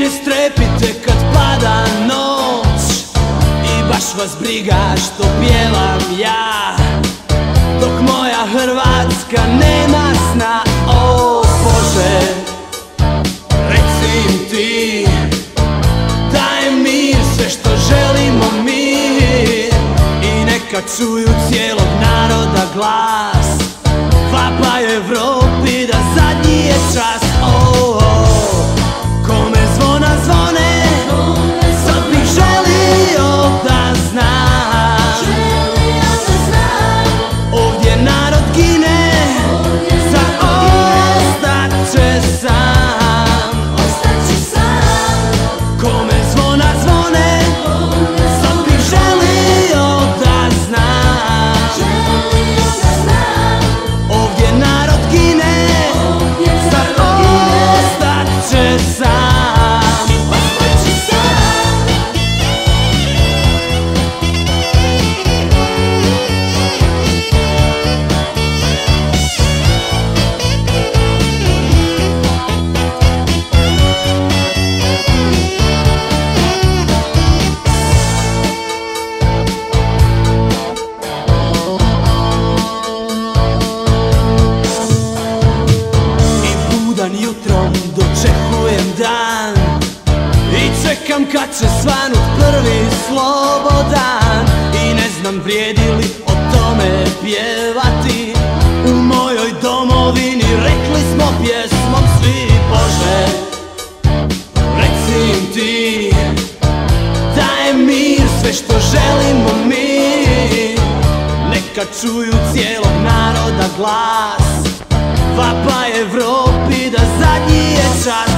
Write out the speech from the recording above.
ne strepite kad pada noć i baš vas briga što pjevam ja, dok moja Hrvatska nema sna. O Bože, reci im ti, daj mir, sve što želimo mi, i neka čuju cijelog naroda glas. Vapaj Evropi da zadnji je čas. Kome zvona zvone, sad bih želio da znam. Ovdje narod gine, sad ostaće sam. Kome zvona zvone, sad bih želio da znam. Ovdje narod gine, sad ostaće sam. Jutrom dočekujem dan i čekam kad će svanut prvi slobodan. I ne znam vrijedi li o tome pjevati, u mojoj domovini rekli smo pjesmom svi. Bože, reci im ti, daj mir, sve što želimo mi, neka čuju cijelog naroda glas. Vapaj Evropi da zadnji je čas.